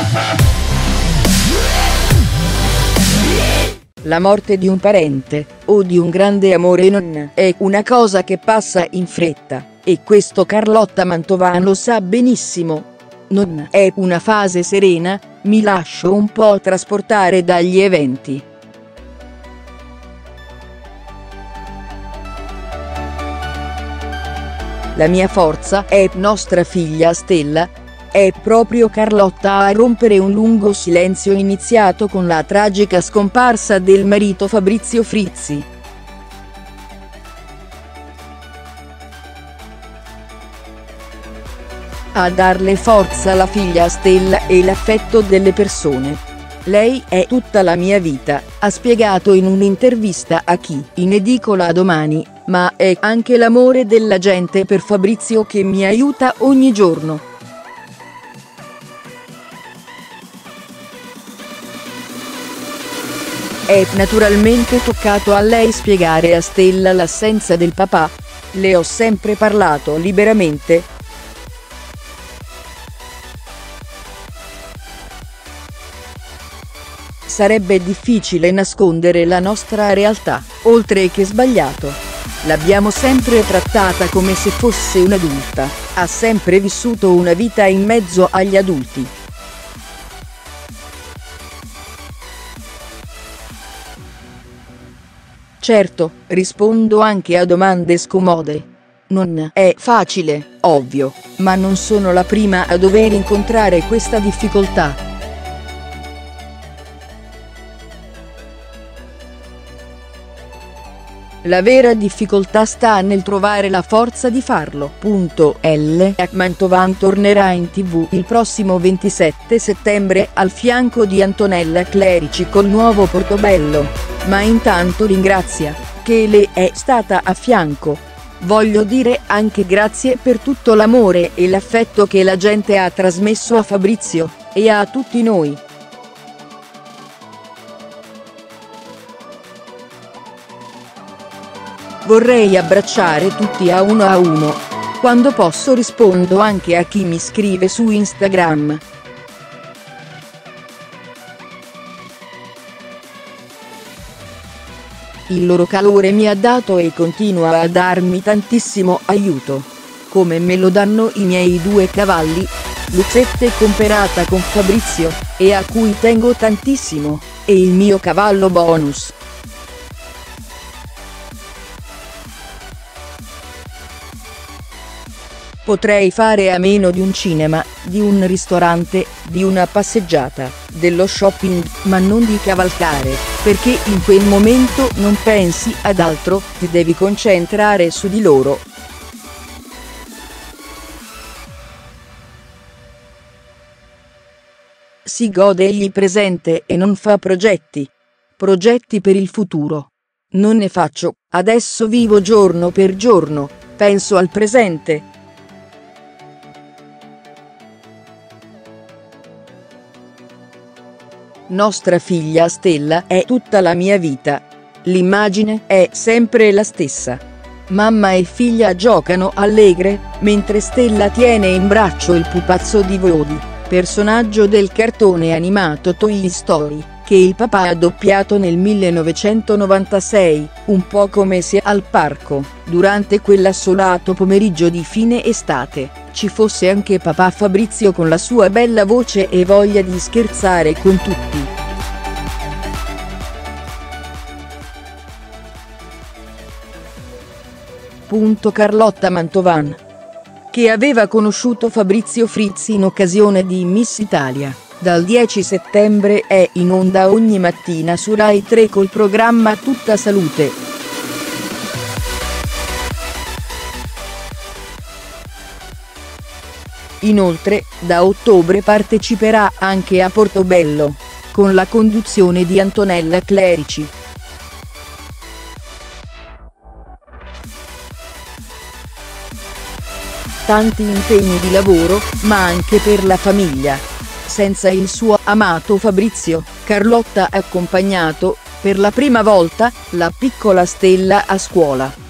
La morte di un parente, o di un grande amore non è una cosa che passa in fretta, e questo Carlotta Mantovan lo sa benissimo. Non è una fase serena, mi lascio un po' trasportare dagli eventi. La mia forza è nostra figlia Stella. È proprio Carlotta a rompere un lungo silenzio iniziato con la tragica scomparsa del marito Fabrizio Frizzi. A darle forza la figlia Stella e l'affetto delle persone. Lei è tutta la mia vita, ha spiegato in un'intervista a Chi in edicola domani, ma è anche l'amore della gente per Fabrizio che mi aiuta ogni giorno. È naturalmente toccato a lei spiegare a Stella l'assenza del papà. Le ho sempre parlato liberamente. Sarebbe difficile nascondere la nostra realtà, oltre che sbagliato. L'abbiamo sempre trattata come se fosse un'adulta, ha sempre vissuto una vita in mezzo agli adulti. Certo, rispondo anche a domande scomode. Non è facile, ovvio, ma non sono la prima a dover incontrare questa difficoltà. La vera difficoltà sta nel trovare la forza di farlo. L. Mantovan tornerà in TV il prossimo 27 settembre al fianco di Antonella Clerici col nuovo Portobello. Ma intanto ringrazia, che le è stata a fianco. Voglio dire anche grazie per tutto l'amore e l'affetto che la gente ha trasmesso a Fabrizio, e a tutti noi. Vorrei abbracciare tutti a uno. Quando posso rispondo anche a chi mi scrive su Instagram. Il loro calore mi ha dato e continua a darmi tantissimo aiuto. Come me lo danno i miei 2 cavalli, Luzzette comperata con Fabrizio, e a cui tengo tantissimo, e il mio cavallo bonus. Potrei fare a meno di un cinema, di un ristorante, di una passeggiata, dello shopping, ma non di cavalcare, perché in quel momento non pensi ad altro, ti devi concentrare su di loro. Si gode egli presente e non fa progetti. Progetti per il futuro. Non ne faccio, adesso vivo giorno per giorno, penso al presente. Nostra figlia Stella è tutta la mia vita. L'immagine è sempre la stessa. Mamma e figlia giocano allegre, mentre Stella tiene in braccio il pupazzo di Woody, personaggio del cartone animato Toy Story, che il papà ha doppiato nel 1996, un po' come se al parco, durante quell'assolato pomeriggio di fine estate, ci fosse anche papà Fabrizio con la sua bella voce e voglia di scherzare con tutti. Carlotta Mantovan, che aveva conosciuto Fabrizio Frizzi in occasione di Miss Italia, dal 10 settembre è in onda ogni mattina su Rai 3 col programma Tutta Salute. Inoltre, da ottobre parteciperà anche a Portobello, con la conduzione di Antonella Clerici. Tanti impegni di lavoro, ma anche per la famiglia. Senza il suo amato Fabrizio, Carlotta ha accompagnato, per la prima volta, la piccola Stella a scuola.